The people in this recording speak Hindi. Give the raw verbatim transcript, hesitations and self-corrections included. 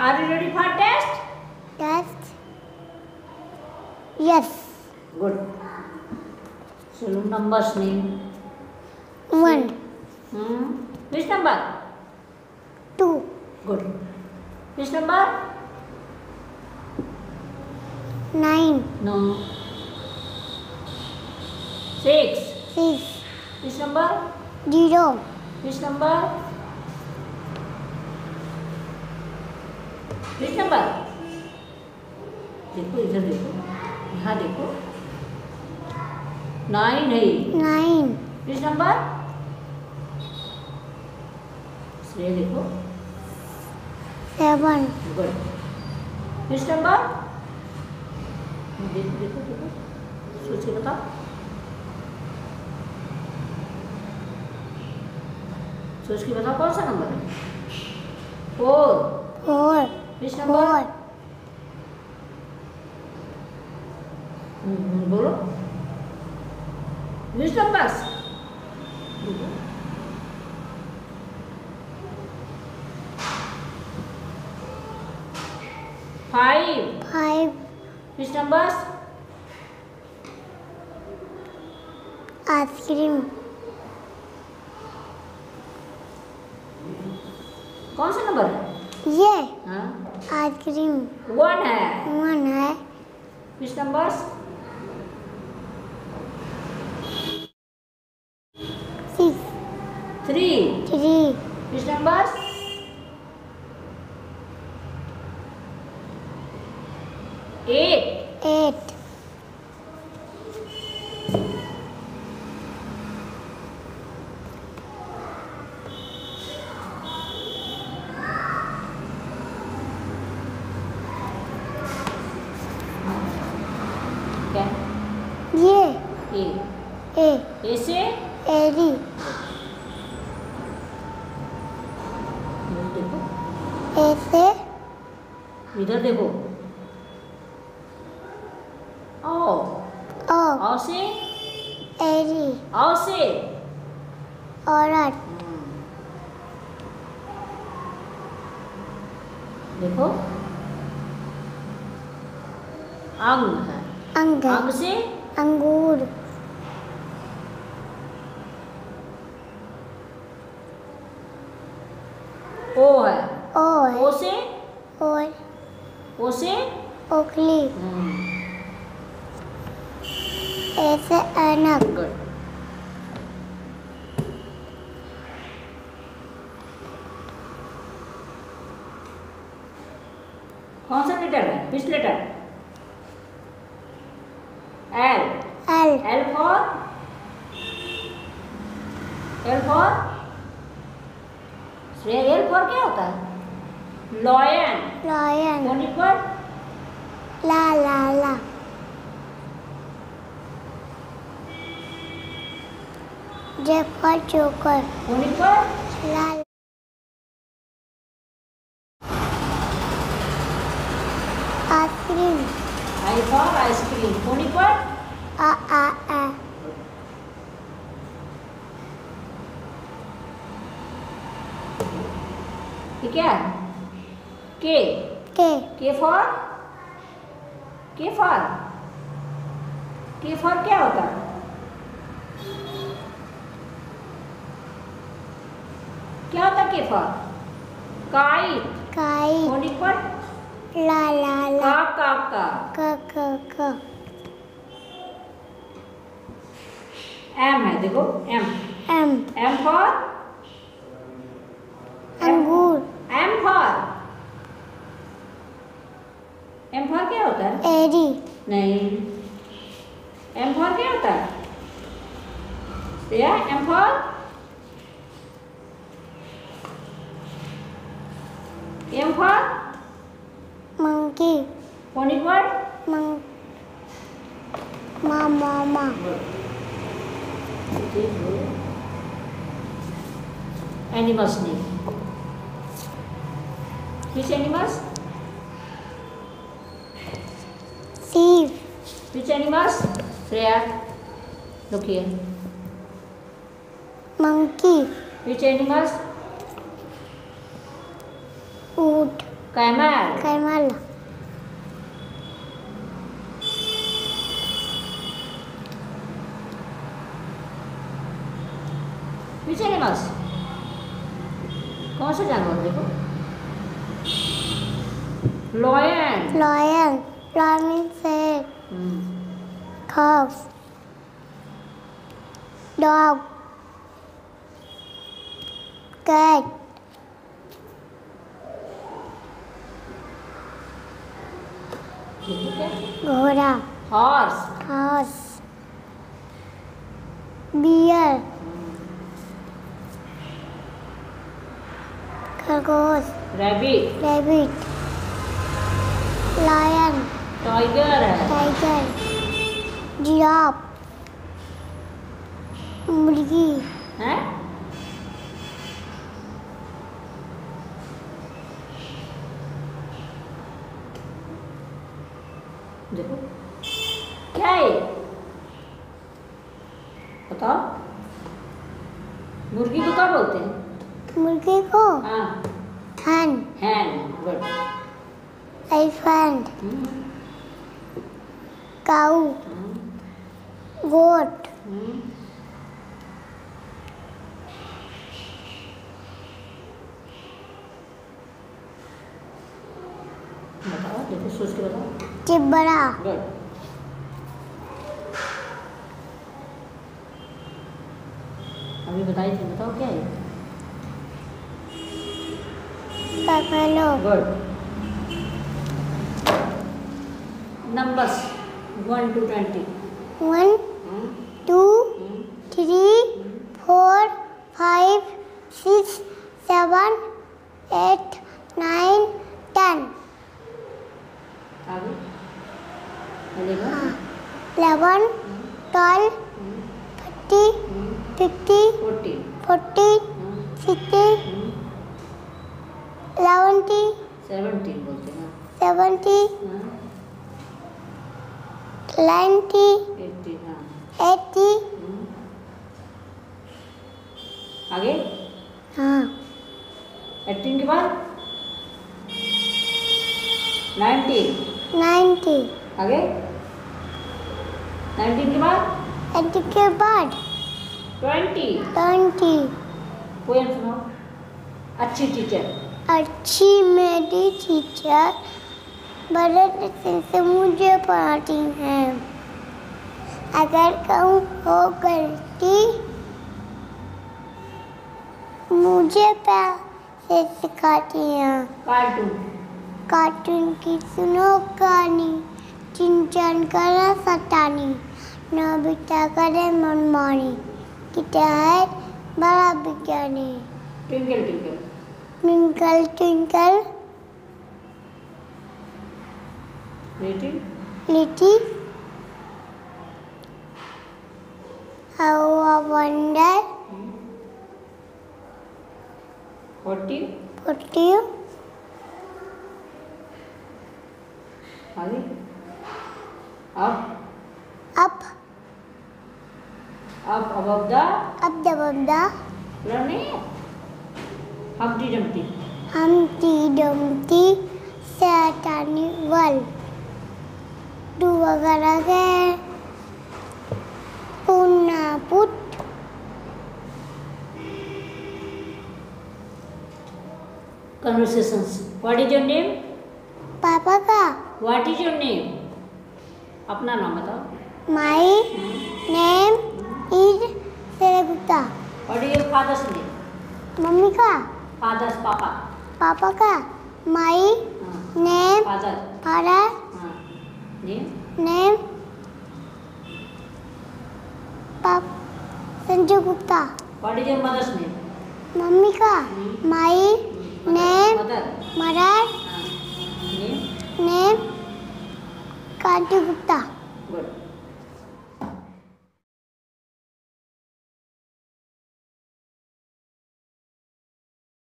Are you ready for test? Test. Yes. Good. So numbers name. One. Hmm. Which number? Two. Good. Which number? Nine. No. Six. Six. Which number? Zero. Which number? Which number? देखो इधर देखो, यहाँ देखो, नाइन है। Nine. Which number? श्रेय देखो, Seven. good. Which number? देखो देखो देखो, सोच के बताओ। सोच के बताओ कौन सा नंबर है? Four. Four. Which number? Four. हम्म, बोलो। Which numbers? Five. Five. Which numbers? Ice cream. कौन सा नंबर है? ये हाँ, ice cream. वन है। One है. Which numbers? Six. Three. Three. Which numbers? Eight. Eight. क्या? ये ए। ए ए से एरी. इधर देखो, ए से इधर देखो। ओ। ओ. औ से एरी. औ से औरत. देखो, अंग है। अंग. अंग से अंगूर. ओ है। ओ ओ है. से और ओ से ओखली. ए से ऐनक. गुड। कौन सा लेटर है? Which letter? L. L. L for L for Shrey, L for क्या होता है? लॉयन। लायन. कौन पर? ला ला ला. J for joker. कौन पर? ला. आइसक्रीम. I for ice cream. कौन पर? आ आ आ. ये क्या है? के। के. के फॉर के फॉर के फॉर क्या होता है? क्या होता है के फॉर? काइट। काई. कौन पर? ला ला ला. का का का। क क क. एम है, देखो एम। एम. एम फॉर अंगूर. एम फॉर एम फॉर क्या होता है? एरी. नहीं, एम फॉर क्या होता है? M for M for monkey. कौन वर्ड? मंग. मा मा मा. Animals name. Which animals? Sheep. Which animals? Freya, look here. Monkey. Which animals? ऊँट. Camel. Camel. Which animals? कौन सा जानवर देखो? Lion. Lion. Lion means head. Hmm. Horse. Dog. Cat. देखो क्या? घोड़ा. Horse. Horse. Bear. खरगोश. Rabbit. Rabbit. Lion. Tiger है. Tiger. Giraffe. मुर्गी. हैं? देखो क्या है? बताओ। मुर्गी को क्या बोलते हैं? मुर्गी को हाँ, hen. hen. Good. Elephant. Hmm. Cow. Hmm. Goat. Hmm. बताओ, देखो सोच के बताओ। चिबड़ा. गुड। अभी बताई थी, बताओ क्या है? Buffalo. Good. Numbers one two twenty. One, two, three, four, five, six, seven, eight, nine, ten. आगे बोलेगा। Eleven, twelve, thirty, fifty, forty. forty, sixty, seventy, seventeen बोलते हैं। seventy, ninety, eighty. हाँ। eighty. आगे हाँ. एटीन के बाद नाइनटीन। Ninety. आगे नाइनटीन के बाद Eighty के बाद ट्वेंटी। twenty. पोएम सुनाओ। अच्छी टीचर। अच्छी मेरी टीचर बड़े दिन से मुझे पढ़ाती हैं। अगर कहूँ हो गलती मुझे प्यार से सिखाती हैं। कार्टून। कार्टून की सुनो कहानी, चिंचन करे सटानी, नोबिता करे मनमानी, किटा है बड़ा विज्ञानी। Twinkle twinkle. Twinkle twinkle little little how I wonder forty. what you आगे up up up above the up the bunda नहीं Humpty Dumpty. Humpty Dumpty sat on a wall. Do again. Punna put. Conversations. What is your name? पापा का What is your name? अपना नाम बताओ। My name is Seragupta. What is your father's name? Mummy का Father's पापा। पापा का My हाँ, name father। father हाँ, name name पाप Sanjay Gupta. What is your mother's name? Mummy का My name Mother। मदर हाँ, name name कांति गुप्ता।